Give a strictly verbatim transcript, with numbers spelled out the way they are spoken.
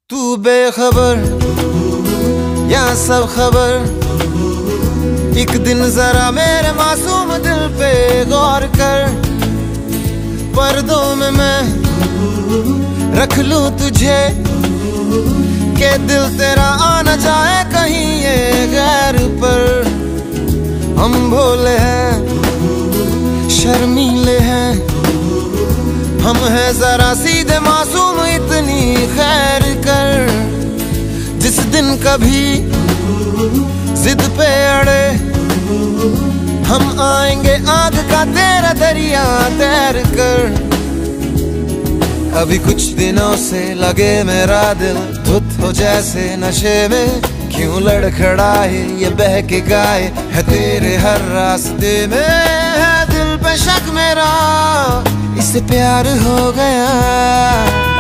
तू बेखबर या सब खबर, एक दिन जरा मेरे मासूम दिल पे गौर कर। पर्दों में मैं रख लूं तुझे, के दिल तेरा आ न जाए कहीं ये गैर पर। हम भोले हैं, शर्मीले हैं, हम हैं जरा सीधे मासूम, इतनी खैर कर। जिस दिन कभी जिद पे अड़े, हम आएंगे आग का तेरा दरिया तैर कर। अभी कुछ दिनों से लगे मेरा दिल धुत हो जैसे नशे में, क्यों लड़खड़ाए ये बहके गाए है तेरे हर रास्ते में। है दिल पे शक मेरा, इससे प्यार हो गया।